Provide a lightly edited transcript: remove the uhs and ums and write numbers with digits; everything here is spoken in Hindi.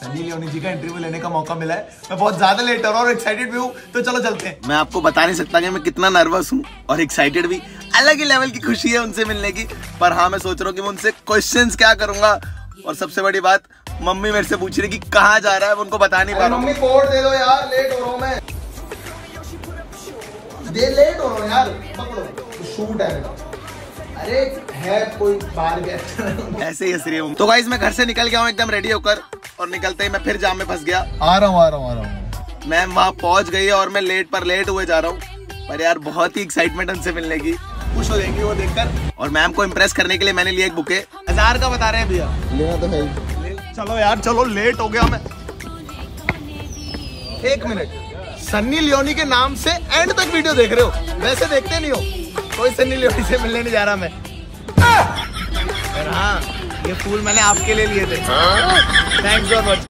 सनी लियोनी जी का इंटरव्यू लेने का मौका मिला है। मैं बहुत ज्यादा लेट हो रहा हूँ और एक्साइटेड भी हूँ, तो चलो चलते हैं। मैं आपको बता नहीं सकता कि मैं कितना नर्वस हूँ और एक्साइटेड भी। अलग ही लेवल की खुशी है उनसे मिलने की। पर हाँ, मैं सोच रहा हूँ कि मैं उनसे क्वेश्चंस क्या करूंगा। और सबसे बड़ी बात, मम्मी मेरे से पूछ रही कि कहाँ जा रहा है, उनको बता नहीं पा रहा हूँ। मम्मी कोड दे दो यार, लेट हो रहा हूँ मैं। लेट हो रहा हूँ यार, पकड़ो, शूट है मेरा। अरे है कोई बाहर गया ऐसे ही हंस रही हूँ। तो गाइस मैं घर से निकल गया हूँ एकदम रेडी होकर, और निकलते ही मैं फिर जाम में फंस गया। आ रहा हूँ। मैं वहाँ पहुँच गई और मैं लेट हुए जा रहा हूँ। पर यार बहुत ही एक्साइटमेंट उनसे मिलने की, खुश हो जाएंगी वो देखकर। और मैम को इम्प्रेस करने के लिए मैंने लिया एक बुके। 1000 का बता रहे हैं भैया। लेना तो है। चलो यार चलो, लेट हो गया मैं। 1 मिनट, सन्नी लियोनी के नाम से एंड तक वीडियो देख रहे हो, वैसे देखते नहीं हो। कोई सन्नी लियोनी से मिलने नहीं जा रहा मैं। हाँ, ये फूल मैंने आपके लिए लिए थे। Thanks for watching.